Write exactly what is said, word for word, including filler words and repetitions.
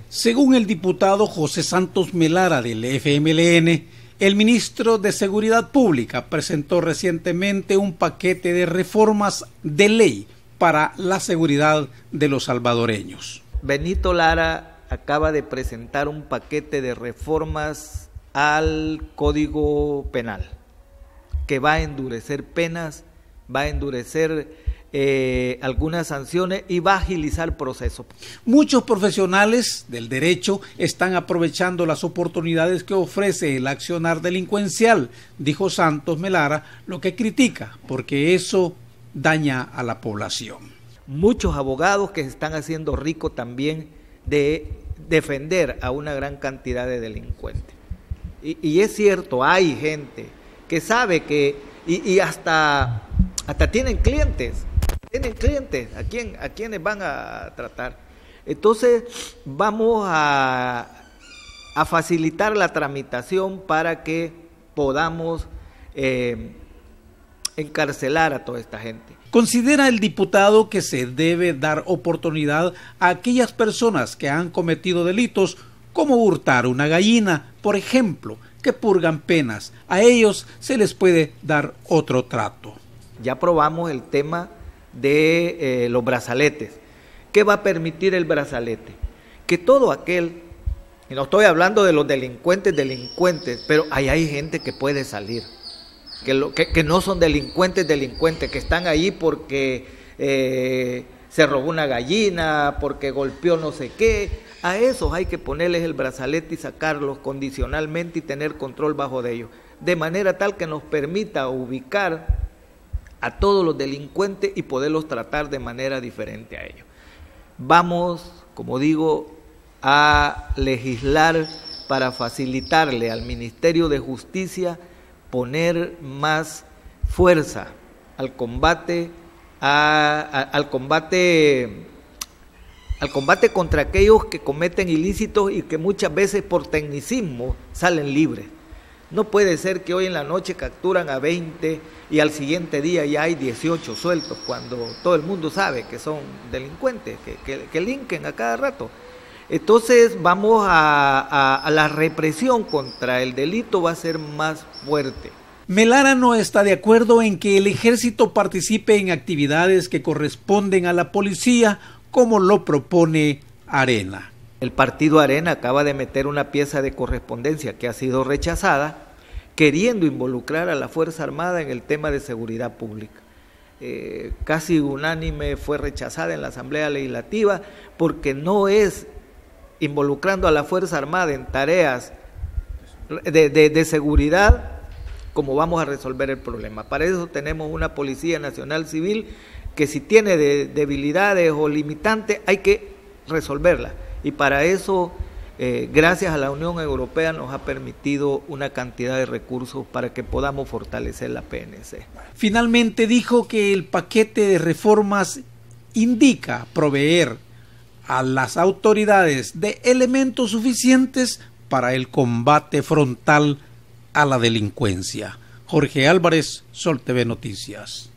Según el diputado José Santos Melara del F M L N, el ministro de Seguridad Pública presentó recientemente un paquete de reformas de ley para la seguridad de los salvadoreños. Benito Lara acaba de presentar un paquete de reformas al Código Penal que va a endurecer penas, va a endurecer Eh, algunas sanciones y va a agilizar procesos. Muchos profesionales del derecho están aprovechando las oportunidades que ofrece el accionar delincuencial, dijo Santos Melara, lo que critica porque eso daña a la población. Muchos abogados que se están haciendo ricos también de defender a una gran cantidad de delincuentes. Y, y es cierto, hay gente que sabe que, y, y hasta, hasta tienen clientes, tienen clientes a quién a quienes van a tratar. Entonces vamos a, a facilitar la tramitación para que podamos eh, encarcelar a toda esta gente. Considera el diputado que se debe dar oportunidad a aquellas personas que han cometido delitos como hurtar una gallina, por ejemplo, que purgan penas. A ellos se les puede dar otro trato. Ya aprobamos el tema de eh, los brazaletes. ¿Qué va a permitir el brazalete? Que todo aquel, y no estoy hablando de los delincuentes, delincuentes, pero ahí hay gente que puede salir, que, lo, que, que no son delincuentes, delincuentes, que están ahí porque eh, se robó una gallina, porque golpeó no sé qué. A esos hay que ponerles el brazalete y sacarlos condicionalmente y tener control bajo de ellos, de manera tal que nos permita ubicar a todos los delincuentes y poderlos tratar de manera diferente a ellos. Vamos, como digo, a legislar para facilitarle al Ministerio de Justicia poner más fuerza al combate, a, a, al combate, al combate contra aquellos que cometen ilícitos y que muchas veces por tecnicismo salen libres. No puede ser que hoy en la noche capturan a veinte y al siguiente día ya hay dieciocho sueltos, cuando todo el mundo sabe que son delincuentes, que, que, que linken a cada rato. Entonces vamos a, a, a la represión contra el delito va a ser más fuerte. Melara no está de acuerdo en que el ejército participe en actividades que corresponden a la policía, como lo propone Arena. El partido Arena acaba de meter una pieza de correspondencia que ha sido rechazada, queriendo involucrar a la Fuerza Armada en el tema de seguridad pública. Eh, casi unánime fue rechazada en la Asamblea Legislativa porque no es involucrando a la Fuerza Armada en tareas de, de, de seguridad como vamos a resolver el problema. Para eso tenemos una Policía Nacional Civil que si tiene de, debilidades o limitantes hay que resolverlas. Y para eso, eh, gracias a la Unión Europea, nos ha permitido una cantidad de recursos para que podamos fortalecer la P N C. Finalmente dijo que el paquete de reformas indica proveer a las autoridades de elementos suficientes para el combate frontal a la delincuencia. Jorge Álvarez, Sol T V Noticias.